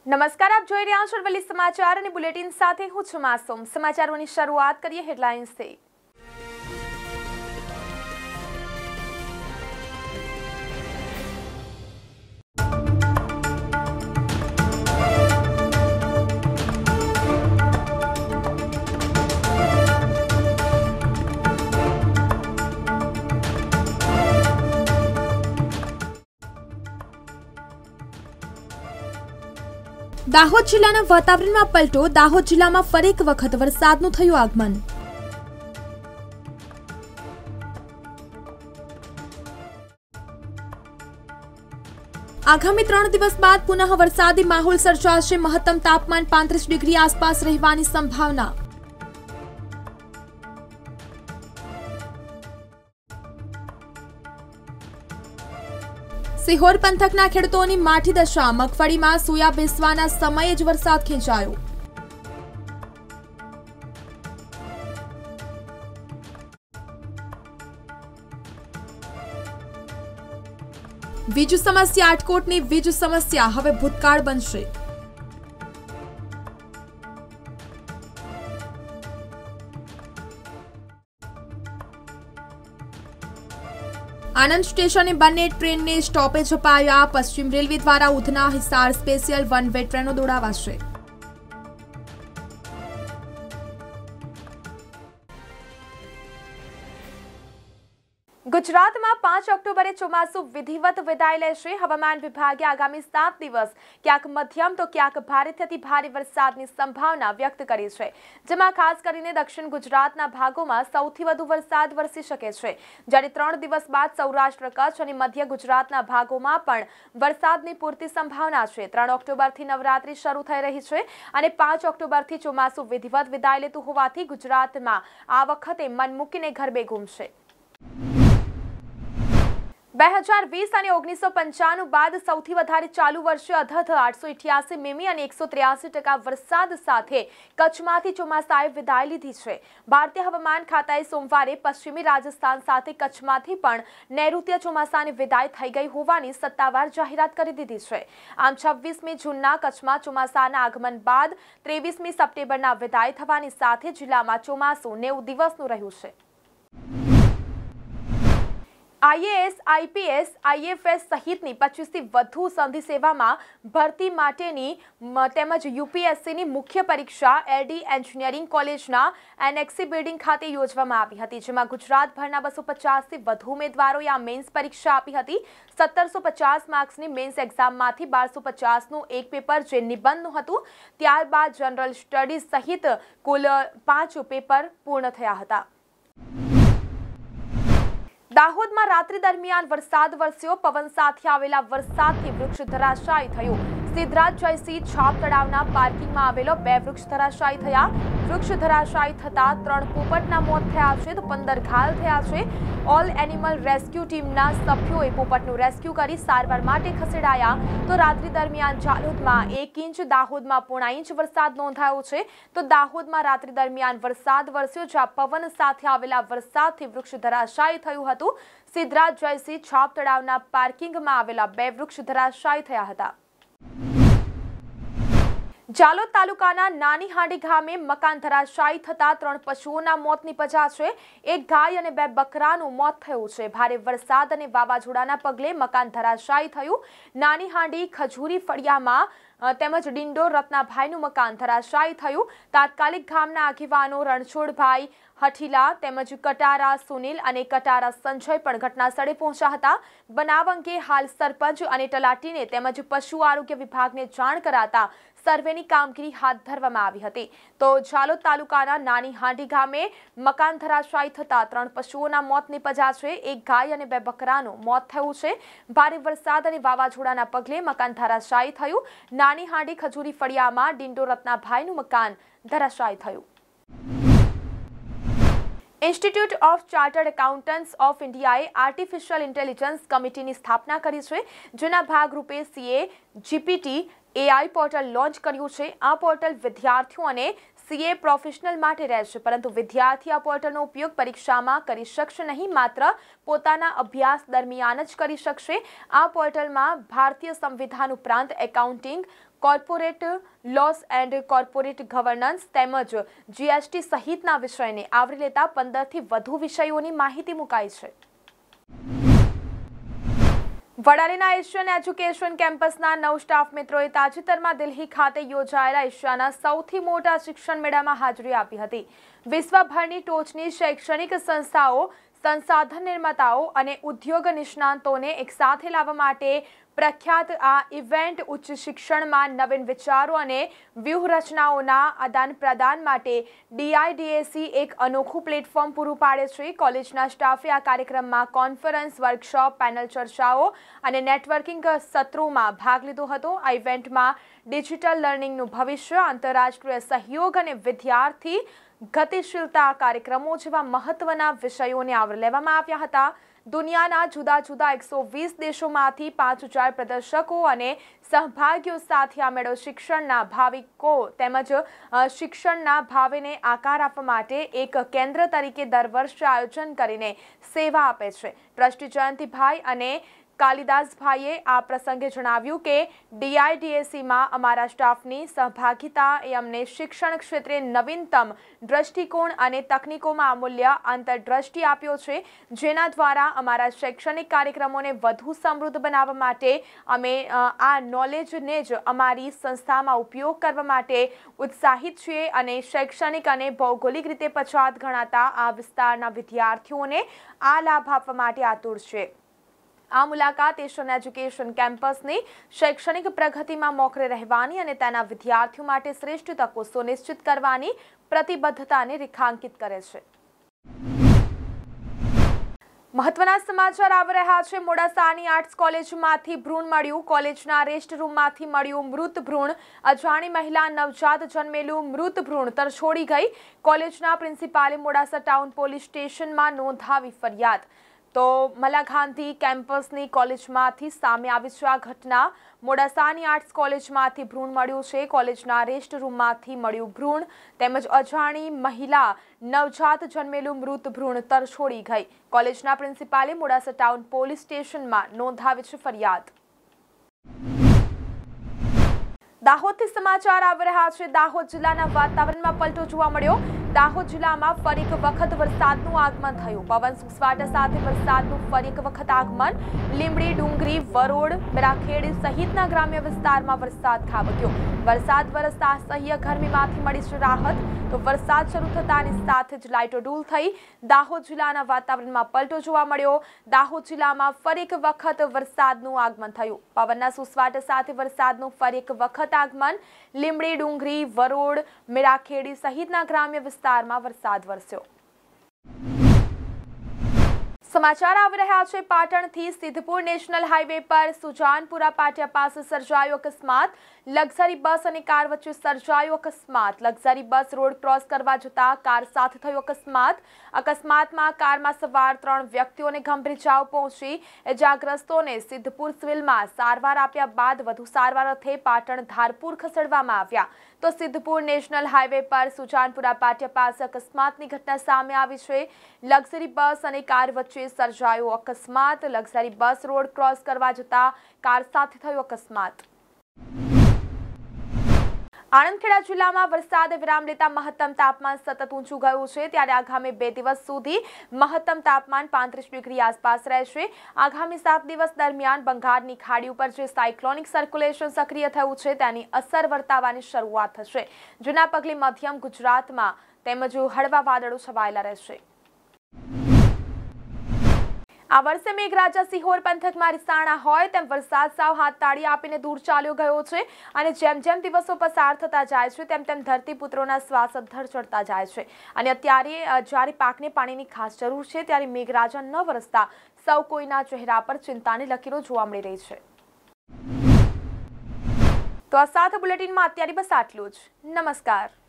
નમસ્કાર, આપ જોઈ રહ્યા છો અરવલ્લી સમાચાર અને બુલેટિન સાથે હું છું માસૂમ। સમાચારોની શરૂઆત કરીએ હેડલાઇન્સથી। દાહોદ જિલ્લાના વાતાવરણમાં પલટો। દાહોદ જિલ્લામાં ફરી એક વખત વરસાદનું થયું આગમન। આગામી 3 દિવસ બાદ પુનઃ વરસાદી માહોલ સર્જાશે। મહત્તમ તાપમાન 35 ડિગ્રી આસપાસ રહેવાની સંભાવના। સિહોર પંથકના ખેડૂતોની માઠી દશા। મગફળીમાં સોયા બેસવાના સમયે જ વરસાદ ખેંચાયો। વીજ સમસ્યા। આટકોટની વીજ સમસ્યા હવે ભૂતકાળ બનશે। આનંદ સ્ટેશને બંને ટ્રેનને સ્ટોપેજ અપાયા। પશ્ચિમ રેલવે દ્વારા Udhna Hisar special one way ટ્રેનો દોડાવાશે। ગુજરાતમાં 5 ઓક્ટોબરે ચોમાસું વિધિવત વિદાય લેશે। હવામાન વિભાગે આગામી 7 દિવસ ક્યાંક મધ્યમ તો ક્યાંક ભારેથી અતિ ભારે વરસાદની સંભાવના વ્યક્ત કરી છે, જેમાં ખાસ કરીને દક્ષિણ ગુજરાતના ભાગોમાં સૌથી વધુ વરસાદ વરસી શકે છે, જ્યારે 3 દિવસ બાદ સૌરાષ્ટ્ર, કચ્છ અને મધ્ય ગુજરાતના ભાગોમાં પણ વરસાદની પૂરતી સંભાવના છે। 3 ઓક્ટોબરથી નવરાત્રી શરૂ થઈ રહી છે અને 5 ઓક્ટોબરથી ચોમાસું વિધિવત વિદાય લેતું હોવાથી ગુજરાતમાં આ વખતે મન મૂકીને ગરબે ઘૂમશે। 2020 અને 1995 બાદ સૌથી વધારે ચાલુ વર્ષે અધધ 888 મીમી અને 183% વરસાદ સાથે કચ્છમાંથી ચોમાસાએ વિદાય લીધી છે। ભારતીય હવામાન ખાતાએ સોમવારે પશ્ચિમી રાજસ્થાન સાથે કચ્છમાંથી પણ નૈઋત્ય ચોમાસાની વિદાય થઈ ગઈ હોવાની સત્તાવાર જાહેરાત કરી દીધી છે। આમ 26મી જૂનના કચ્છમાં ચોમાસાના આગમન બાદ 23મી સપ્ટેમ્બરના વિદાય થવાની સાથે જિલ્લામાં ચોમાસું 90 દિવસનું રહ્યું છે। આઈએએસ, આઈપીએસ, આઈએફએસ સહિતની 25થી વધુ સંધિ સેવામાં ભરતી માટેની તેમજ યુપીએસસીની મુખ્ય પરીક્ષા એડી એન્જિનિયરિંગ કોલેજના એનેક્સી બિલ્ડિંગ ખાતે યોજવામાં આવી હતી, જેમાં ગુજરાતભરના 250થી વધુ ઉમેદવારોએ આ મેન્સ પરીક્ષા આપી હતી। 1750 માર્ક્સની મેન્સ એક્ઝામમાંથી 1250નું એક પેપર જે નિબંધનું હતું, ત્યારબાદ જનરલ સ્ટડીઝ સહિત કુલ 5 પેપર પૂર્ણ થયા હતા। દાહોદમાં રાત્રિ દરમિયાન વરસાદ વરસ્યો। પવન સાથે આવેલા વરસાદથી વૃક્ષ ધરાશાયી થયું। સિદ્ધરાજ જયસિંહ છાપ તળાવના પાર્કિંગમાં આવેલો 2 વૃક્ષ ધરાશાયી થયા। વૃક્ષ ધરાશાયી થતા 3 પોપટના મોત થયા છે તો 15 ઘાયલ થયા છે। ઓલ એનિમલ રેસ્ક્યુ ટીમના સભ્યોએ પોપટનું રેસ્ક્યુ કરી સારવાર માટે ખસેડાયા। તો રાત્રિ દરમિયાન જાલોદમાં 1 ઇંચ, દાહોદમાં 0.5 ઇંચ વરસાદ નોંધાયો છે। તો દાહોદમાં રાત્રિ દરમિયાન વરસાદ વરસ્યો, જ્યાં પવન સાથે આવેલા વરસાદથી વૃક્ષ ધરાશાયી થયું હતું। સિદ્ધરાજ જયસિંહ છાપ તળાવના પાર્કિંગમાં આવેલા 2 વૃક્ષ ધરાશાયી થયા હતા। જાલોદ તાલુકાના નાની હાંડી ગામે મકાન ધરાશાયી થતા 3 પશુઓના મોત નિપજ્યા છે। 1 ગાય અને 2 બકરાનું મોત થયું છે। ભારે વરસાદ અને વાવાઝોડાના પગલે મકાન ધરાશાયી થયું। નાની હાંડી ખજૂરી ફળિયામાં તેમજ ડિંડોર રત્નાભાઈનું મકાન ધરાશાયી થયું। તાત્કાલિક ગામના આગેવાનો રણછોડભાઈ હઠીલા તેમજ કટારા સુનિલ અને કટારા સંજય પણ ઘટના સ્થળે પહોંચ્યા હતા। બનાવ અંગે હાલ સરપંચ અને તલાટીને તેમજ પશુ આરોગ્ય વિભાગને જાણ કરાતા સર્વેની કામગીરી હાથ ધરવામાં આવી હતી। તો જાલોદ તાલુકાના નાની હાંડી ગામે મકાન ધરાશાયી થતા 3 પશુઓના મોત નિપજ્યા છે। 1 ગાય અને 2 બકરાનું મોત થયું છે। ભારે વરસાદ અને વાવાઝોડાના પગલે મકાન ધરાશાયી થયું। નાની હાંડી ખજૂરી ફળિયામાં ડિંડોર રત્નાભાઈનું મકાન ધરાશાયી થયું। Institute of chartered accountants of ઇન્ડિયાએ આર્ટિફિશિયલ ઇન્ટેલિજન્સ કમિટીની સ્થાપના કરી છે, જેના ભાગરૂપે CA GPT AI portal launch કર્યું છે। આ પોર્ટલ વિદ્યાર્થીઓ અને સીએ પ્રોફેશનલ માટે રહેશે, પરંતુ વિદ્યાર્થી આ પોર્ટલનો ઉપયોગ પરીક્ષામાં કરી શકશે નહીં, માત્ર પોતાના અભ્યાસ દરમિયાન જ કરી શકશે। આ પોર્ટલમાં ભારતીય સંવિધાન ઉપરાંત accounting, corporate laws and corporate governance તેમજ જીએસટી સહિતના વિષયને આવરી લેતા 15થી વધુ વિષયોની માહિતી મુકાઈ છે। વડાલીના એશિયન એજ્યુકેશન કેમ્પસના 9 સ્ટાફ મિત્રોએ તાજેતરમાં દિલ્હી ખાતે યોજાયેલા એશિયાના સૌથી મોટા શિક્ષણ મેળામાં હાજરી આપી હતી। વિશ્વભરની ટોચની શૈક્ષણિક સંસ્થાઓ, સંસાધન નિર્માતાઓ અને ઉદ્યોગ નિષ્ણાતોને એકસાથે લાવવા માટે પ્રખ્યાત આ ઇવેન્ટ ઉચ્ચ શિક્ષણમાં નવીન વિચારો અને વ્યૂહરચનાઓના આદાન પ્રદાન માટે DIDAC એક અનોખું પ્લેટફોર્મ પૂરું પાડે છે। કોલેજના સ્ટાફે આ કાર્યક્રમમાં કોન્ફરન્સ, વર્કશોપ, પેનલ ચર્ચાઓ અને નેટવર્કિંગ સત્રોમાં ભાગ લીધો હતો। આ ઇવેન્ટમાં ડિજિટલ લર્નિંગનું ભવિષ્ય, આંતરરાષ્ટ્રીય સહયોગ અને વિદ્યાર્થી ગતિશીલતા કાર્યક્રમો જેવા મહત્વના વિષયોને આવરી લેવામાં આવ્યા હતા। દુનિયાના જુદા જુદા 120 દેશોમાંથી 5000 પ્રદર્શકો અને સહભાગીઓ સાથે આ મેળો શિક્ષણના ભાવિકો તેમજ શિક્ષણના ભાવિને આકાર આપવા માટે એક કેન્દ્ર તરીકે દર વર્ષે આયોજન કરીને સેવા આપે છે। ટ્રસ્ટી જયંતિભાઈ અને કાલિદાસભાઈએ આ પ્રસંગે જણાવ્યું કે DIDACમાં અમારા સ્ટાફની સહભાગિતા એ અમને શિક્ષણ ક્ષેત્રે નવીનતમ દ્રષ્ટિકોણ અને તકનીકોમાં અમૂલ્ય આંતરદ્રષ્ટિ આપ્યો છે, જેના દ્વારા અમારા શૈક્ષણિક કાર્યક્રમોને વધુ સમૃદ્ધ બનાવવા માટે અમે આ નોલેજને જ અમારી સંસ્થામાં ઉપયોગ કરવા માટે ઉત્સાહિત છીએ અને શૈક્ષણિક અને ભૌગોલિક રીતે પછાત ગણાતા આ વિસ્તારના વિદ્યાર્થીઓને આ લાભ આપવા માટે આતુર છે। આ મુલાકાત એશિયન એજ્યુકેશન કેમ્પસની શૈક્ષણિક પ્રગતિમાં મોખરે રહેવાની અને તેના વિદ્યાર્થીઓ માટે શ્રેષ્ઠ તકો સુનિશ્ચિત કરવાની પ્રતિબદ્ધતાને રેખાંકિત કરે છે। મહત્વના સમાચાર આવી રહ્યા છે। મોડાસાની આર્ટ્સ કોલેજમાંથી ભ્રૂણ મળ્યું। કોલેજના રેસ્ટ રૂમમાંથી મળ્યું મૃત ભ્રૂણ। અજાણી મહિલા નવજાત જન્મેલું મૃત ભ્રૂણ તરછોડી ગઈ। કોલેજના પ્રિન્સિપાલે મોડાસા ટાઉન પોલીસ સ્ટેશનમાં નોંધાવી ફરિયાદ। તો મલા ગાંધી કેમ્પસની કોલેજમાંથી સામે આવી છે આ ઘટના। મોડાસાની આર્ટ્સ કોલેજમાંથી ભ્રૂણ મળ્યું છે। કોલેજના રેસ્ટ રૂમમાંથી મળ્યું ભ્રૂણ તેમજ અજાણી મહિલા નવજાત જન્મેલું મૃત ભ્રૂણ તરછોડી ગઈ। કોલેજના પ્રિન્સિપાલે મોડાસા ટાઉન પોલીસ સ્ટેશનમાં નોંધાવી છે ફરિયાદ। દાહોદથી સમાચાર આવી રહ્યા છે। દાહોદ જિલ્લાના વાતાવરણમાં પલટો જોવા મળ્યો। દાહોદ જિલ્લામાં ફરી એક વખત વરસાદનું આગમન થયું। પવન સુસવાટા સાથે વરસાદનું ફરી એક વખત આગમન। લીંબડી, ડુંગરી, વરોડ, મેરાખેડી સહિતના ગ્રામ્ય વિસ્તારમાં વરસાદ ખાબક્યો। વરસાદ વરસતા અસહ્ય ગરમીમાંથી મળી છે રાહત। તો વરસાદ શરૂ થતાની સાથે જ લાઇટો ડૂલ થઈ। દાહોદ જિલ્લાના વાતાવરણમાં પલટો જોવા મળ્યો। દાહોદ જિલ્લામાં ફરી એક વખત વરસાદનું આગમન થયું। પવનના સુસવાટા સાથે વરસાદનું ફરી એક વખત આગમન। લીંબડી, ડુંગરી, વરોડ, મેરાખેડી સહિતના ગ્રામ્ય વિસ્તારમાં વરસાદ વરસ્યો। સમાચાર આવી રહ્યા છે પાટણથી। સિદ્ધપુર નેશનલ હાઈવે પર સુજાનપુરા પાટિયા પાસે સર્જાયો અકસ્માત। લક્ઝરી બસ અને કાર વચ્ચે સર્જાયો અકસ્માત। લક્ઝરી બસ રોડ ક્રોસ કરવા જતા કાર સાથે થયો અકસ્માત। અકસ્માતમાં કારમાં સવાર 3 વ્યક્તિઓને ગંભીર ઇજાઓ પહોંચી। ઇજાગ્રસ્તોને સિદ્ધપુર સિવિલમાં સારવાર આપ્યા બાદ વધુ સારવાર અર્થે પાટણ ધારપુર ખસેડવામાં આવ્યા। તો સિદ્ધપુર નેશનલ હાઈવે પર સુજાનપુરા પાટિયા પાસે અકસ્માતની ઘટના સામે આવી છે। લક્ઝરી બસ અને કાર વચ્ચે સર્જાયો અકસ્માત। લક્ઝરી બસ રોડ ક્રોસ કરવા જતા કાર સાથે થયો અકસ્માત। આણંદ ખેડા જિલ્લામાં વરસાદે વિરામ લેતા મહત્તમ તાપમાન સતત ઊંચું ગયું છે। ત્યારે આગામી 2 દિવસ સુધી મહત્તમ તાપમાન 35 ડિગ્રી આસપાસ રહેશે। આગામી 7 દિવસ દરમિયાન બંગાળની ખાડી ઉપર જે સાયક્લોનિક સર્ક્યુલેશન સક્રિય થયું છે તેની અસર વર્તાવાની શરૂઆત થશે, જેના પગલે મધ્યમ ગુજરાતમાં તેમજ હળવા વાદળો છવાયેલા રહેશે। આ વર્ષે મેઘરાજા સિહોર પંથકમાં રિસાણા હોય તેમ વરસાદ સાવ હાથ તાળી આપીને દૂર ચાલ્યો ગયો છે અને જેમ જેમ દિવસો પસાર થતા જાય છે તેમ તેમ ધરતીપુત્રોના શ્વાસ અદ્ધર ચડતા જાય છે અને અત્યારે જ્યારે પાકને પાણીની ખાસ જરૂર છે ત્યારે મેઘરાજા ન વરસતા સૌ કોઈના ચહેરા પર ચિંતાની લકીરો જોવા મળી રહી છે। તો આ સાથે બુલેટિનમાં અત્યારે બસ આટલું જ। નમસ્કાર।